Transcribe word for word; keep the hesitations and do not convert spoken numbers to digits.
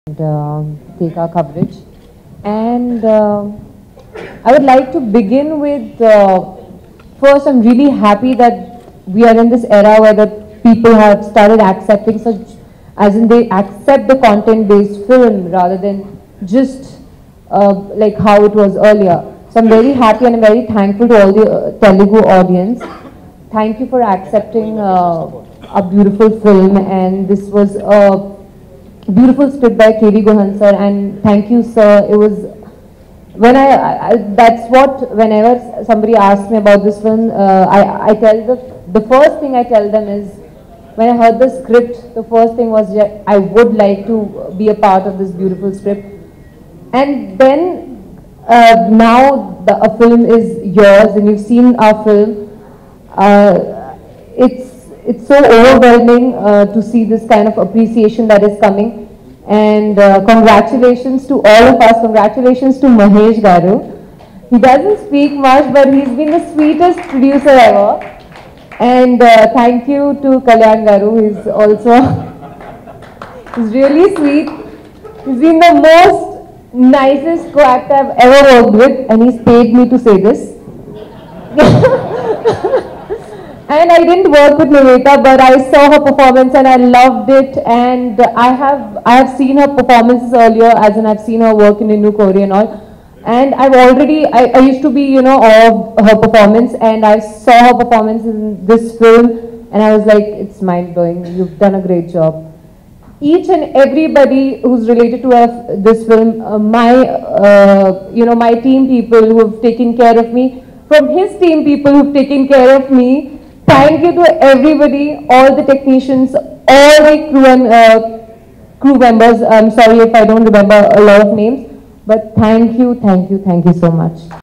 uh, take our coverage. And uh, I would like to begin with, uh, first I'm really happy that we are in this era where the people have started accepting such, as in they accept the content-based film rather than just uh, like how it was earlier. So I'm very happy and I'm very thankful to all the uh, Telugu audience. Thank you for accepting uh, a beautiful film, and this was a beautiful script by K V Gohan sir, and thank you sir. It was, when I, I that's what, whenever somebody asks me about this film, uh, I, I tell the, the first thing I tell them is, when I heard the script, the first thing was, yeah, I would like to be a part of this beautiful script. And then uh, now the a film is yours and you've seen our film. Uh, it's it's so overwhelming uh, to see this kind of appreciation that is coming, and uh, congratulations to all of us. Congratulations to Mahesh Garu. He doesn't speak much, but he's been the sweetest producer ever. And uh, thank you to Kalyan Garu. He's also he's really sweet. He's been the most nicest co-actor I've ever worked with, and he's paid me to say this. And I didn't work with Nivetha, but I saw her performance and I loved it. And I have I have seen her performances earlier, as in I've seen her work in Innu Kori and all. And I've already, I, I used to be, you know, of her performance, and I saw her performance in this film, and I was like, it's mind-blowing. You've done a great job. Each and everybody who's related to uh, this film, uh, my, uh, you know, my team people who have taken care of me, from his team people who've taken care of me. Thank you to everybody, all the technicians, all the crew and uh, crew members. I'm sorry if I don't remember a lot of names, but thank you, thank you, thank you so much.